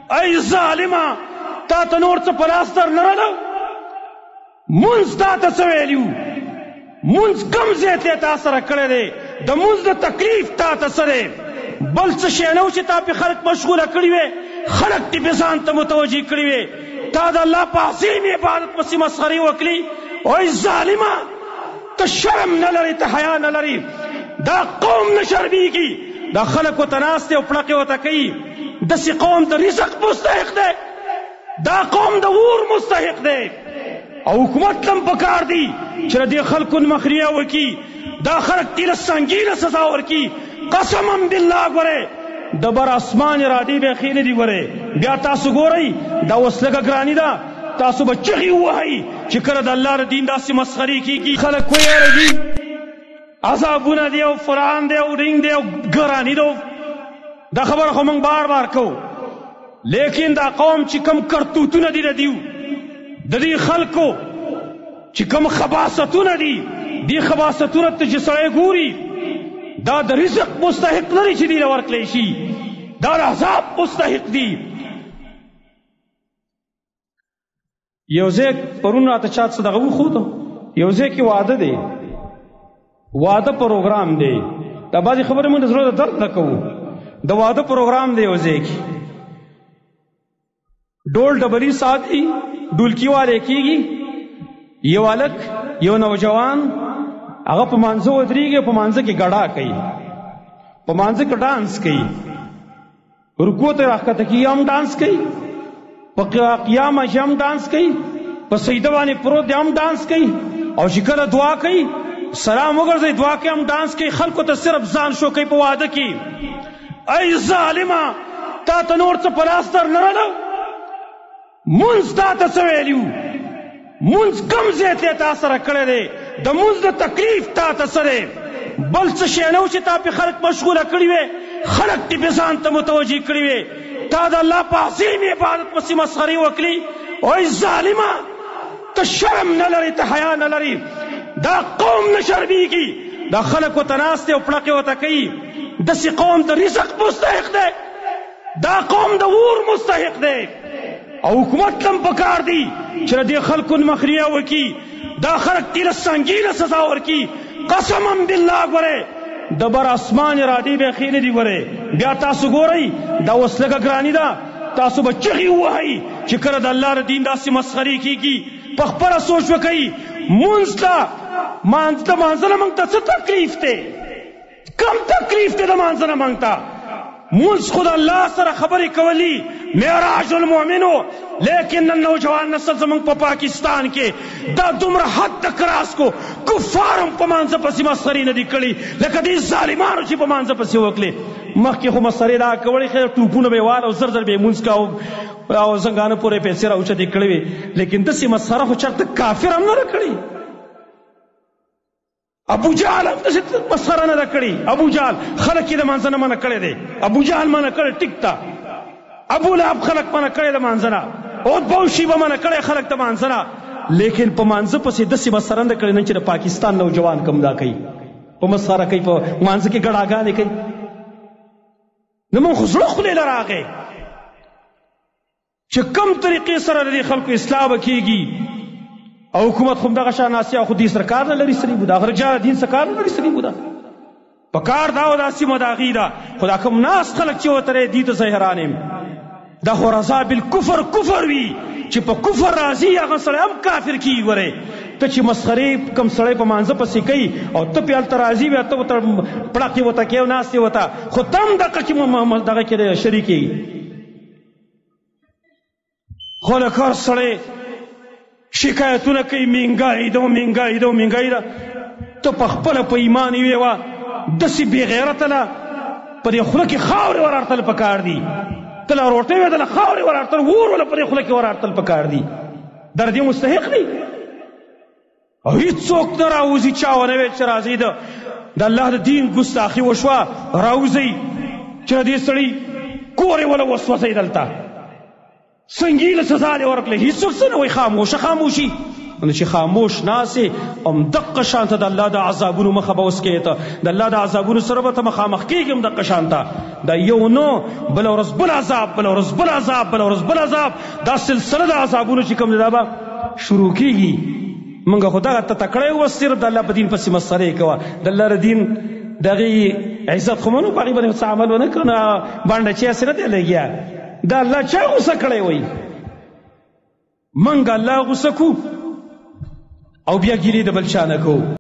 ای ظالما تا ته نور څه په لاس در نه راغله؟ مونځ تا ته څه ویلي وو؟ مونځ کوم ځای ته تا سره کړی دی؟ د مونځ د تکلیف تا ته څه دی؟ بل څه شی نه و چې تا پې خلک مشغوله کړي وې، خلک دې پې ځان ته متوجه کړي وې، تا د الله په عظیم عبادت پسې مسخرې وکړي. ای ظالمه ته شرم نه لرې، ته حیا نه لرې. دا قوم نه شرمېږي، دا خلک ورته ناست دی او پړقې ورته کوي. داسې قوم د رزق مستحق دی، دا قوم د اور مستحق دی. او حکومت لم پکار دی چې د دې خلکو مخنیوی وکړي، دا خلک دې له سنګینه سزا ورکړي. قسما بالله ګورئ د بر اسمان ارادې به خېلې دي. ګورئ بیا تاسو ګورئ دا اوس لږه ګراني ده، تاسو به چغې ووهئ چې کله د الله د دین داسې مسخرې کېږي. خلک ویېرېږي عذابونه دی او فرعون دی او ډینګ دی او ګراني ده. دا خبره خو موږ بار بار کوو، لیکن دا قوم چې کم کرتوتونه دي د دیو د دې خلکو چې کم خباستونه دي، دې خباستونه ته چې سړی ګوري دا د رزق مستحق لري چې دې له ورکړی شي، دا د عذاب مستحق دي. یو ځای پرون راته چا څه دغه وښوده، یو ځای کې واده دی، واده پروګرام دی. دا بعضې خبرې موږ د زړه د درد نه کوو. د واده پروګرام دی یو ځای کې، ډول ډبري ساتي، ډولکي والے کېږي. یو هلک یو نوجوان هغه په مانځه ودرېږي، په مانځه کې ګډا کوي، په مانځه کې ډانس کوي، رکوع ته راښکته کېږي هم ډانس کوي، په قیام هم ډانس کوي، په سجده باندې پروت دی هم ډانس کوي، او چې کله دعا کوي سلام وګرځي دعا کوي هم ډانس کوي. خلکو ته صرف ځان شو کوي په واده کې. ای ظالمه تا ته نور څه په لاس در نه راغله؟ مونځ تا ته څه ویلي وو؟ مونځ کوم ځای ته تا سره کړی دی؟ د مونځ د تکلیف تا ته څه دی؟ بل څه شی نه و چې تا پې خلک مشغوله کړي وې، خلک دې پې ځان ته متوجه کړي وې، تا د الله په عظیم عبادت پسې مسخرې وکړي. ای ظالمه ته شرم نه لرې، ته حیا نه لرې. دا قوم نه شرمېږي، دا خلک ورته ناست دی او پړقې ورته کوي. داسې قوم د رزق مستحق دی، دا قوم د اور مستحق دی. او حکومت لم پکار دی چې د دې خلکو مخنیوی وکړي، دا خلک دې له سنګینه سزا ورکړي. قسما بالله ګورئ د بر اسمان ارادې به خېلې دي. ګورئ بیا تاسو ګورئ دا اوس لږه ګراني ده، تاسو به چغې ووهئ چې کله د الله د دین داسې مسخرې کېږي. په خپله سوچ وکئ، مونځ ته مانځه نه موږ ته څه تکلیف دی؟ کم تکلیف دی د مانځه نه موږ ته؟ مونځ خو د الله سره خبرې کولی معراج المؤمنو. لیکن نن نوجوان نسل زمونږ په پاکستان کې دا دومره حد ته کراس کو، کفار هم په مانځه پسې مسخرې نه دي کړي لکه دې ظالمانو چې په مانځه پسې وکړې. مخکې خو مسخرې دا کولې، خیر ټوپونه به یې وال او زر زر به یې مونځ کا او زنګانه پورې پیسې راوچتې کړې وې، لیکن داسې مسخره خو چېرته کافر هم نه ده کړې. ابو جهل هم داسې مسخره نه ده کړې. ابو جهل خلک یې د مانځه نه منع کړی دی، ابو جهل منع کړی ټیک ته، ابو لهب خلک منع کړی د مانځه نه، عتبه او شیبه منع کړی خلک د مانځه نه، لیکن په مانځه پسې داسې مسخره نه کړې نن چې د پاکستان نوجوان کم دا کوي، په مسخره کوي، په مانځه کې ګډاګانې کوي. نو موږ خو زړه خولې له راغی چې کم طریقې سره د دې خلکو اصلاح به کېږي. او حکومت خو همدغه شان آسیا خو دې سره کار نه لري، سړي بودا غرجا دین سره کار نه لري، سړي بودا په کار دا او دا سیمه د هغې ده. خو دا کوم ناست خلک چې ورته دي ته زه حیران یم. دا خو رضا بالکفر کفر وي چې په کفر راځي هغه سړی هم کافر کېږي. ګورئ ته چې مسخرې کم سړی په مانځه پسې کوي او ته پې هلته راځي بیا ته ورته پړقې ورته کوې او ناستې ورته، خو ته هم دغه کې دغه کې شریک کېږي. خو لکه هر سړی شکایتونه کوي مهنګایي ده مهنګایي ده مهنګایي ده، ته په خپله په ایمان یې ویوه داسې بې غیرته ده په دې خوله کې خاورې ور اړتل پکار دي، ته له روټۍ وې د له خاورې ور اړتل اور وله په دې خوله کې ور اړتل پکار دي. در دې مستحق دی او هېڅوک نه راوځي چا ونه ویل چې راځئ د الله د دین ګستاخي وشوه راوځئ چې د دې سړي کور یې وله وسوځئ دلته سنګینه سزا دې ورکړئ. هېڅوک څه نه وایي، خاموشه خاموشي نو چې خاموش ناسې ام دقه شانته د الله د عذابونو مخه به اوس کېې ته د الله د عذابونو سره به ته مخامخ کېږي هم دقه شانته دا یو نو بله ورځ بل عذاب بله ورځ بل عذاب بله ورځ بل عذاب دا سلسله د عذابونو چې کوم دی دا به شروع کېږي موږ خو دغه ته تکړه اوس صرف د الله په دین پسې مسخرې کوه د الله د دین دغې عزت خو منو په هغې باندې څه عمل ونه کړو نه بانډه چې هسې نه دی لګیا دا الله چا غوسه کړی وی منګ الله غوسه کو او بیا ګیلې د بل چا نه کوو